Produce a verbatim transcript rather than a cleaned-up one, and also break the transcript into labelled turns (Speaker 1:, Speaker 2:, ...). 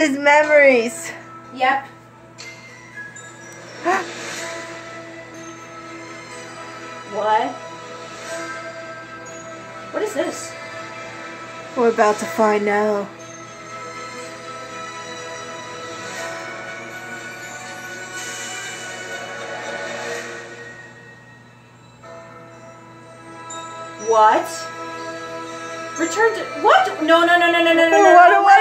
Speaker 1: His memories.
Speaker 2: Yep. What? What is this?
Speaker 1: We're about to find out.
Speaker 2: What? Return to what? No, no, no, no, no, no, no, no.
Speaker 1: What do